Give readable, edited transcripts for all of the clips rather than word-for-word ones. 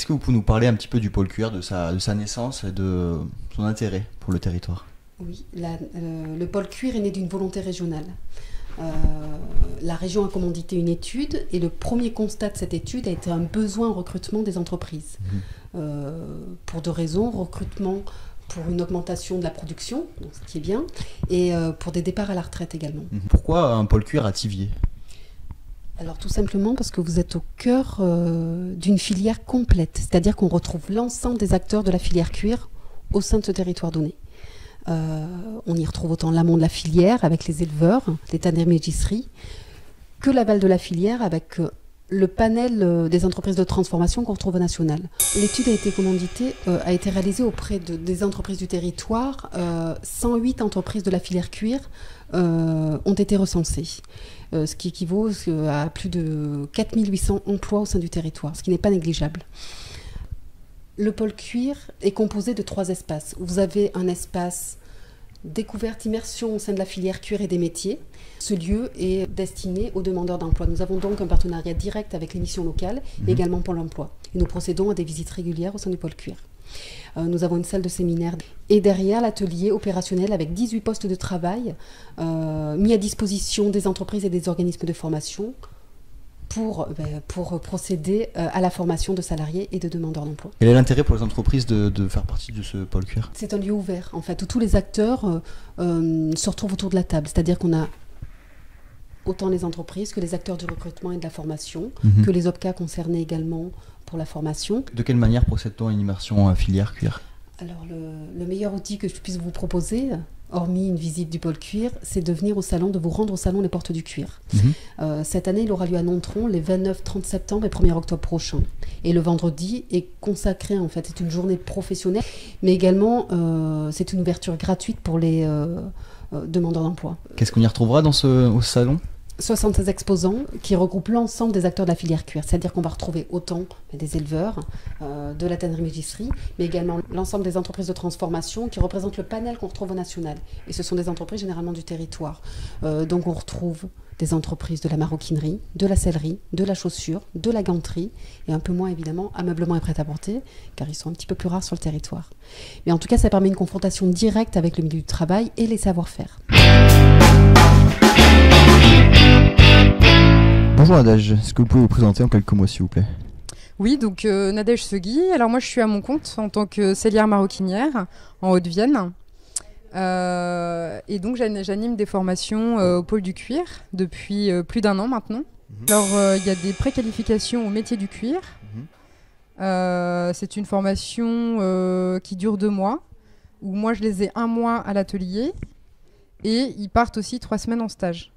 Est-ce que vous pouvez nous parler un petit peu du pôle cuir, de sa naissance et de son intérêt pour le territoire? Oui, le pôle cuir est né d'une volonté régionale. La région a commandité une étude et le premier constat de cette étude a été un besoin en recrutement des entreprises. Pour deux raisons, recrutement pour une augmentation de la production, donc ce qui est bien, et pour des départs à la retraite également. Pourquoi un pôle cuir à Thiviers? Alors tout simplement parce que vous êtes au cœur d'une filière complète, c'est-à-dire qu'on retrouve l'ensemble des acteurs de la filière cuir au sein de ce territoire donné. On y retrouve autant l'amont de la filière avec les éleveurs, les tanneries-mégisseries, que l'aval de la filière avec le panel des entreprises de transformation qu'on retrouve au national. L'étude a été commanditée, a été réalisée auprès des entreprises du territoire. 108 entreprises de la filière cuir ont été recensées, ce qui équivaut à plus de 4800 emplois au sein du territoire, ce qui n'est pas négligeable. Le pôle cuir est composé de 3 espaces. Vous avez un espace découverte, immersion au sein de la filière cuir et des métiers. Ce lieu est destiné aux demandeurs d'emploi. Nous avons donc un partenariat direct avec les missions locales et également Pôle emploi. Et nous procédons à des visites régulières au sein du pôle cuir. Nous avons une salle de séminaire et derrière l'atelier opérationnel avec 18 postes de travail mis à disposition des entreprises et des organismes de formation pour procéder à la formation de salariés et de demandeurs d'emploi. Quel est l'intérêt pour les entreprises de faire partie de ce pôle cuir? C'est un lieu ouvert, en fait, où tous les acteurs se retrouvent autour de la table. C'est-à-dire qu'on a autant les entreprises que les acteurs du recrutement et de la formation, que les OPCA concernés également pour la formation. De quelle manière procède-t-on à une immersion filière cuir? Alors, le meilleur outil que je puisse vous proposer, hormis une visite du pôle cuir, c'est de venir au salon, de vous rendre au salon Les Portes du Cuir. Cette année, il aura lieu à Nontron les 29, 30 septembre et 1er octobre prochain. Et le vendredi est consacré, en fait, c'est une journée professionnelle, mais également c'est une ouverture gratuite pour les demandeurs d'emploi. Qu'est-ce qu'on y retrouvera au salon? 76 exposants qui regroupent l'ensemble des acteurs de la filière cuir. C'est-à-dire qu'on va retrouver autant des éleveurs, de la tannerie-mégisserie, mais également l'ensemble des entreprises de transformation qui représentent le panel qu'on retrouve au national. Et ce sont des entreprises généralement du territoire. Donc on retrouve des entreprises de la maroquinerie, de la sellerie, de la chaussure, de la ganterie, et un peu moins évidemment ameublement et prêt-à-porter, car ils sont un petit peu plus rares sur le territoire. Mais en tout cas, ça permet une confrontation directe avec le milieu du travail et les savoir-faire. Bonjour Nadège, est-ce que vous pouvez vous présenter en quelques mots s'il vous plaît? Oui, donc Nadège Segui. Alors moi je suis à mon compte en tant que sellière maroquinière en Haute-Vienne. Et donc j'anime des formations au pôle du cuir depuis plus d'1 an maintenant. Alors il y a des préqualifications au métier du cuir. C'est une formation qui dure 2 mois, où moi je les ai 1 mois à l'atelier et ils partent aussi 3 semaines en stage.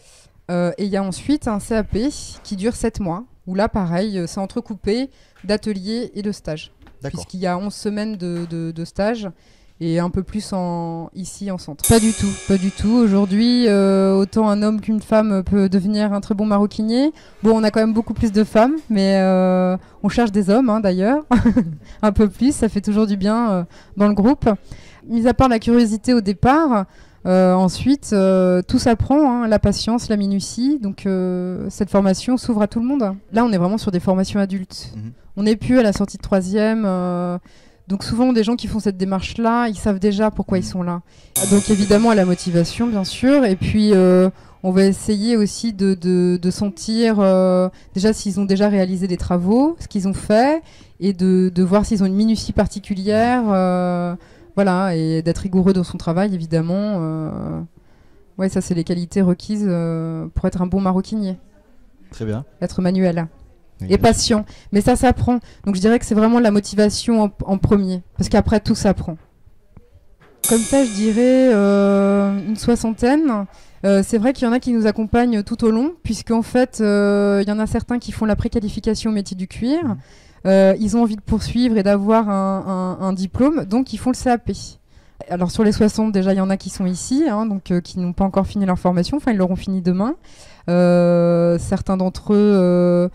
Et il y a ensuite un CAP qui dure 7 mois, où là pareil, c'est entrecoupé d'atelier et de stage. Puisqu'il y a 11 semaines de stage et un peu plus ici en centre. Pas du tout. Aujourd'hui, autant un homme qu'une femme peut devenir un très bon maroquinier. Bon, on a quand même beaucoup plus de femmes, mais on cherche des hommes d'ailleurs, un peu plus, ça fait toujours du bien dans le groupe. Mis à part la curiosité au départ, ensuite, tout s'apprend, la patience, la minutie. Donc, cette formation s'ouvre à tout le monde. Là, on est vraiment sur des formations adultes. On n'est plus à la sortie de 3e. Donc, souvent, des gens qui font cette démarche-là, ils savent déjà pourquoi ils sont là. Donc, évidemment, à la motivation, bien sûr. Et puis, on va essayer aussi de sentir déjà s'ils ont déjà réalisé des travaux, ce qu'ils ont fait, et de voir s'ils ont une minutie particulière. Voilà, et d'être rigoureux dans son travail, évidemment. Ouais, ça, c'est les qualités requises pour être un bon maroquinier. Très bien. Être manuel. Oui, et patient. Mais ça s'apprend. Donc, je dirais que c'est vraiment la motivation en premier. Parce qu'après, tout s'apprend. Comme ça, je dirais une 60aine. C'est vrai qu'il y en a qui nous accompagnent tout au long, puisqu'en fait, il y en a certains qui font la préqualification au métier du cuir. Ils ont envie de poursuivre et d'avoir un diplôme, donc ils font le CAP. Alors sur les 60, déjà, il y en a qui sont ici, donc qui n'ont pas encore fini leur formation, enfin ils l'auront fini demain. Certains d'entre eux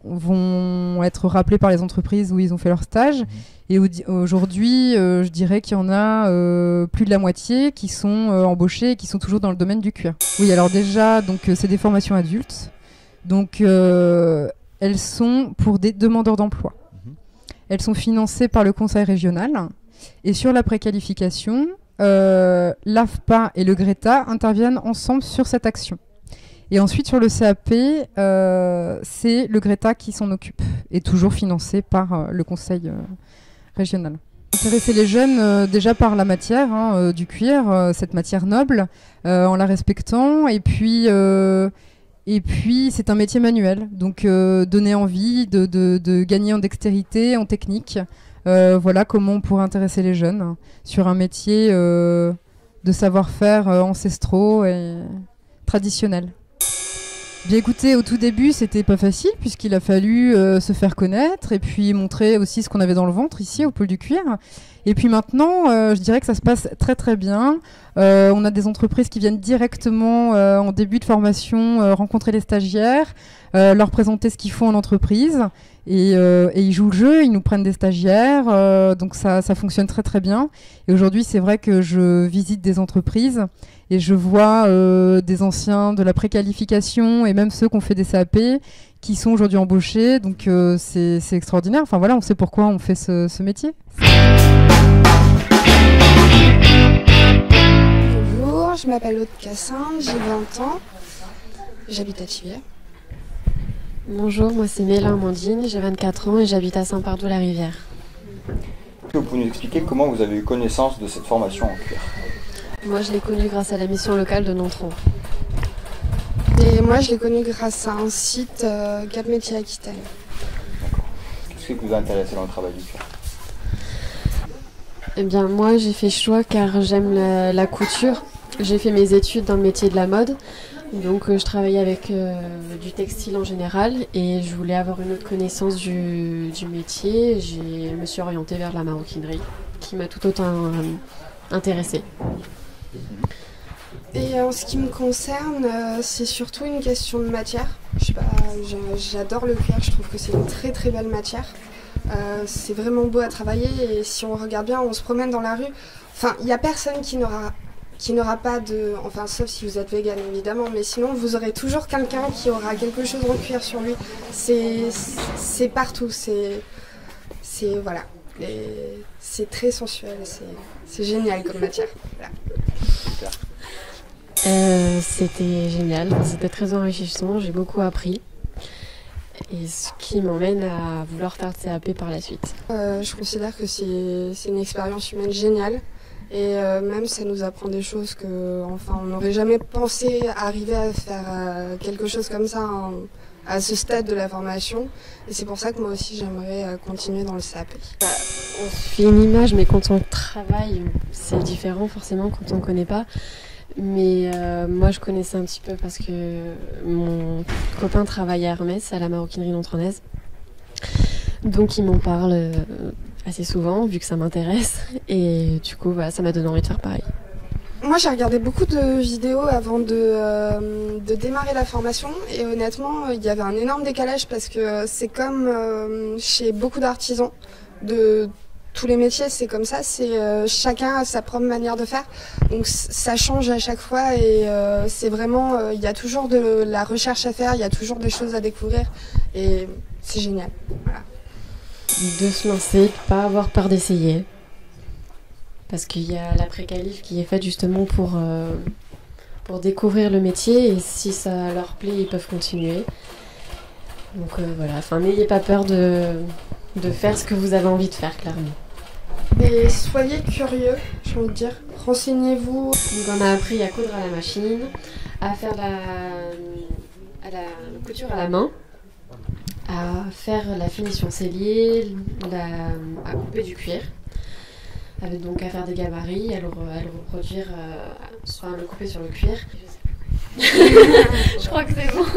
vont être rappelés par les entreprises où ils ont fait leur stage. Et aujourd'hui, je dirais qu'il y en a plus de la moitié qui sont embauchés et qui sont toujours dans le domaine du cuir. Oui, alors déjà, c'est des formations adultes. Donc elles sont pour des demandeurs d'emploi. elles sont financées par le conseil régional. Et sur la préqualification, l'AFPA et le GRETA interviennent ensemble sur cette action. Et ensuite, sur le CAP, c'est le GRETA qui s'en occupe, et toujours financé par le conseil régional. Intéresser les jeunes déjà par la matière du cuir, cette matière noble, en la respectant, et puis c'est un métier manuel, donc donner envie de gagner en dextérité, en technique. Voilà comment on pourrait intéresser les jeunes sur un métier de savoir-faire ancestraux et traditionnels. Bien écoutez, au tout début, c'était pas facile puisqu'il a fallu se faire connaître et puis montrer aussi ce qu'on avait dans le ventre ici au pôle du cuir. Et puis maintenant, je dirais que ça se passe très très bien. On a des entreprises qui viennent directement en début de formation rencontrer les stagiaires, leur présenter ce qu'ils font en entreprise. Et ils jouent le jeu, ils nous prennent des stagiaires, donc ça fonctionne très très bien. Et aujourd'hui, c'est vrai que je visite des entreprises et je vois des anciens de la préqualification et même ceux qui ont fait des CAP qui sont aujourd'hui embauchés, donc c'est extraordinaire. Enfin voilà, on sait pourquoi on fait ce métier. Bonjour, je m'appelle Aude Cassin, j'ai 20 ans, j'habite à Thiviers. Bonjour, moi c'est Méla Amandine, j'ai 24 ans et j'habite à Saint-Pardoux-la-Rivière. Est-ce que vous pouvez nous expliquer comment vous avez eu connaissance de cette formation en cuir? Moi je l'ai connue grâce à la mission locale de Nontron. Et moi je l'ai connu grâce à un site Cap Métiers Aquitaine. D'accord. Qu'est-ce qui vous a intéressé dans le travail du cuir? Eh bien moi j'ai fait choix car j'aime la couture. J'ai fait mes études dans le métier de la mode. Donc je travaillais avec du textile en général et je voulais avoir une autre connaissance du métier. Je me suis orientée vers la maroquinerie qui m'a tout autant intéressée. Et en ce qui me concerne, c'est surtout une question de matière. Je sais pas, j'adore le cuir, je trouve que c'est une très très belle matière. C'est vraiment beau à travailler et si on regarde bien, on se promène dans la rue. Enfin, il n'y a personne qui n'aura pas de... Enfin, sauf si vous êtes vegan, évidemment, mais sinon, vous aurez toujours quelqu'un qui aura quelque chose en cuir sur lui. C'est partout, voilà. C'est très sensuel, c'est génial comme matière. Voilà. C'était génial, c'était très enrichissant, j'ai beaucoup appris. Et ce qui m'emmène à vouloir faire de CAP par la suite. Je considère que c'est une expérience humaine géniale. Et même ça nous apprend des choses que, enfin, on n'aurait jamais pensé arriver à faire quelque chose comme ça à ce stade de la formation. Et c'est pour ça que moi aussi j'aimerais continuer dans le CAP. On se fait une image, mais quand on travaille, c'est différent forcément quand on ne connaît pas. Mais moi je connaissais un petit peu parce que mon copain travaille à Hermès, à la maroquinerie nontronnaise. Donc il m'en parle assez souvent vu que ça m'intéresse et du coup ça m'a donné envie de faire pareil. Moi j'ai regardé beaucoup de vidéos avant de démarrer la formation et honnêtement il y avait un énorme décalage parce que c'est comme chez beaucoup d'artisans de tous les métiers, c'est comme ça, c'est chacun a sa propre manière de faire, donc ça change à chaque fois et c'est vraiment, il y a toujours de la recherche à faire, il y a toujours des choses à découvrir et c'est génial. Voilà. De se lancer, de pas avoir peur d'essayer, parce qu'il y a la préqualif qui est faite justement pour découvrir le métier et si ça leur plaît, ils peuvent continuer. Donc voilà, enfin n'ayez pas peur de faire ce que vous avez envie de faire, clairement. Et soyez curieux, j'ai envie de dire. Renseignez-vous. Donc on a appris à coudre à la machine, à faire la couture à la main, à faire la finition sellier, à couper du cuir, donc à faire des gabarits, à le reproduire, soit à le couper sur le cuir. Je crois que c'est bon.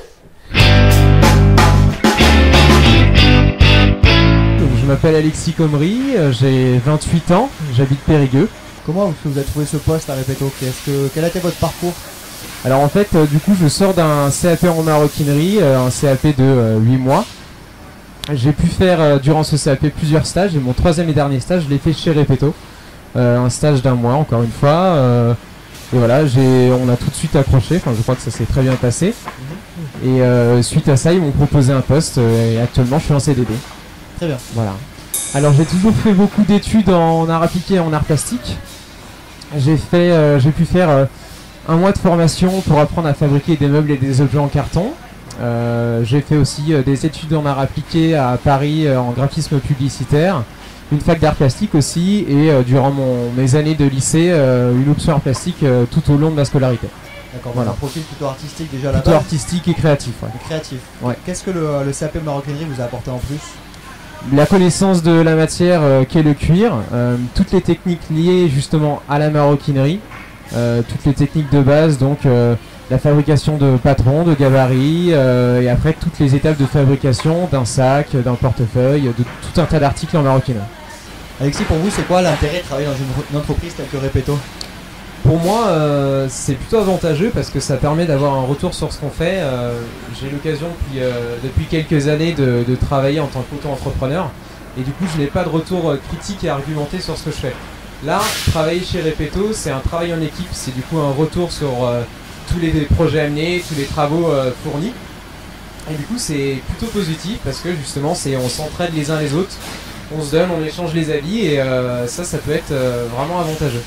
Je m'appelle Alexis Comry, j'ai 28 ans, j'habite Périgueux. Comment vous avez trouvé ce poste à Répéto? Quel a été votre parcours? Alors en fait, du coup, je sors d'un CAP en maroquinerie, un CAP de 8 mois. J'ai pu faire durant ce CAP plusieurs stages et mon troisième et dernier stage, je l'ai fait chez Répéto. Un stage d'1 mois, encore une fois. Et voilà, on a tout de suite accroché, enfin je crois que ça s'est très bien passé. Et suite à ça, ils m'ont proposé un poste et actuellement je suis en CDD. Très bien. Voilà. Alors j'ai toujours fait beaucoup d'études en art appliqué et en art plastique. J'ai pu faire 1 mois de formation pour apprendre à fabriquer des meubles et des objets en carton. J'ai fait aussi des études en art appliqué à Paris en graphisme publicitaire, une fac d'art plastique aussi, et durant mes années de lycée, une option art plastique tout au long de ma scolarité. D'accord, Voilà. un profil plutôt artistique déjà à la Plutôt base. artistique et créatif. Ouais. Et créatif. Ouais. Qu'est-ce que le CAP maroquinerie vous a apporté en plus? La connaissance de la matière qu'est le cuir, toutes les techniques liées justement à la maroquinerie, toutes les techniques de base, donc la fabrication de patrons, de gabarits, et après toutes les étapes de fabrication d'un sac, d'un portefeuille, de tout un tas d'articles en maroquinerie. Alexis, pour vous, c'est quoi l'intérêt de travailler dans une entreprise telle que Repetto? Pour moi, c'est plutôt avantageux parce que ça permet d'avoir un retour sur ce qu'on fait. J'ai l'occasion depuis quelques années de travailler en tant qu'auto-entrepreneur, et du coup je n'ai pas de retour critique et argumenté sur ce que je fais. Là, travailler chez Repetto, c'est un travail en équipe, c'est du coup un retour sur tous les projets amenés, tous les travaux fournis. Et du coup c'est plutôt positif parce que justement on s'entraide les uns les autres, on se donne, on échange les avis, et ça peut être vraiment avantageux.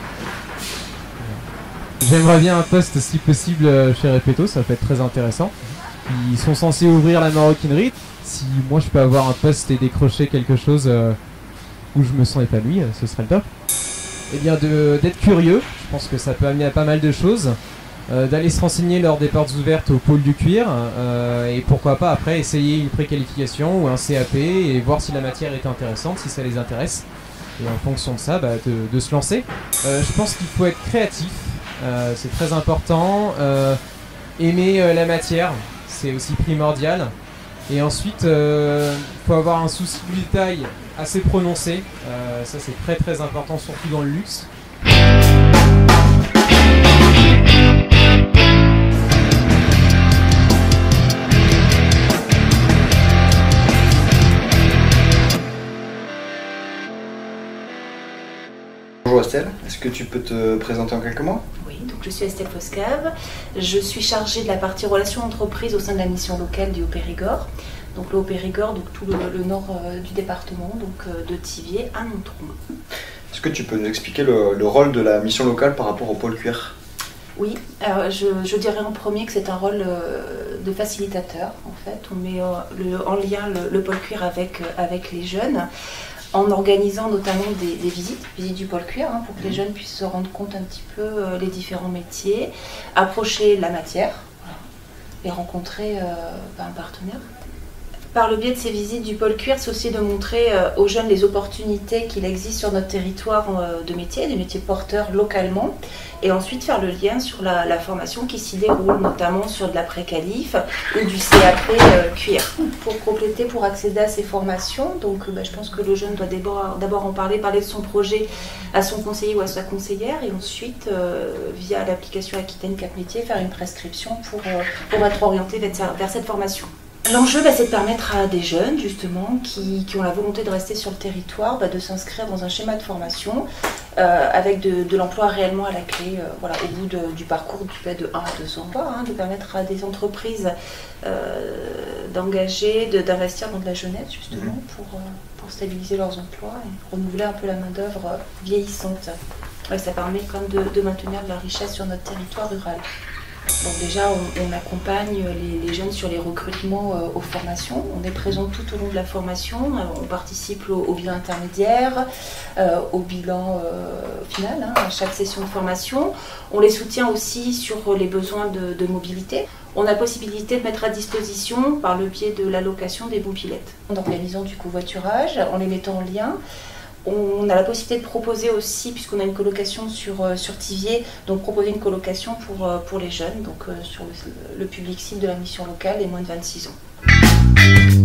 J'aimerais bien un poste si possible chez Repetto, ça peut être très intéressant. Ils sont censés ouvrir la maroquinerie. Si moi je peux avoir un poste et décrocher quelque chose où je me sens épanoui, ce serait le top. Et bien d'être curieux, je pense que ça peut amener à pas mal de choses. D'aller se renseigner lors des portes ouvertes au pôle du cuir, et pourquoi pas après essayer une préqualification ou un CAP et voir si la matière est intéressante, si ça les intéresse. Et en fonction de ça, de se lancer. Je pense qu'il faut être créatif. C'est très important. Aimer la matière, c'est aussi primordial. Et ensuite, faut avoir un souci du détail assez prononcé. Ça, c'est très très important, surtout dans le luxe. Bonjour Estelle, est-ce que tu peux te présenter en quelques mots? Oui, donc je suis Estelle Foscave, je suis chargée de la partie relations entreprises au sein de la mission locale du Haut-Périgord. Donc le Haut-Périgord, donc tout le nord du département, donc de Thiviers à Nontron. Est-ce que tu peux nous expliquer le rôle de la mission locale par rapport au pôle cuir? Oui, alors je dirais en premier que c'est un rôle de facilitateur en fait. On met en lien le pôle cuir avec les jeunes, en organisant notamment des visites du pôle cuir, pour que les jeunes puissent se rendre compte un petit peu les différents métiers, approcher la matière, et rencontrer un partenaire. Par le biais de ces visites du pôle cuir, c'est aussi de montrer aux jeunes les opportunités qu'il existe sur notre territoire de métiers, des métiers porteurs localement, et ensuite faire le lien sur la formation qui s'y déroule, notamment sur de la pré-qualif ou du CAP cuir. Pour compléter, pour accéder à ces formations, donc je pense que le jeune doit d'abord en parler de son projet à son conseiller ou à sa conseillère, et ensuite, via l'application Aquitaine Cap Métier, faire une prescription pour être orienté vers cette formation. L'enjeu, c'est de permettre à des jeunes, justement, qui ont la volonté de rester sur le territoire, de s'inscrire dans un schéma de formation avec de l'emploi réellement à la clé, au bout du parcours de 1 à 2 ans, de permettre à des entreprises d'engager, d'investir dans de la jeunesse, justement, pour stabiliser leurs emplois et renouveler un peu la main-d'œuvre vieillissante. Ouais, ça permet quand même de maintenir de la richesse sur notre territoire rural. Donc déjà, on accompagne les jeunes sur les recrutements aux formations. On est présent tout au long de la formation. On participe au bilan intermédiaire, au bilan final, à chaque session de formation. On les soutient aussi sur les besoins de mobilité. On a possibilité de mettre à disposition, par le biais de l'allocation, des mobilettes. En organisant du covoiturage, en les mettant en lien. On a la possibilité de proposer aussi, puisqu'on a une colocation sur Thiviers, donc proposer une colocation pour les jeunes, donc sur le public cible de la mission locale, les moins de 26 ans.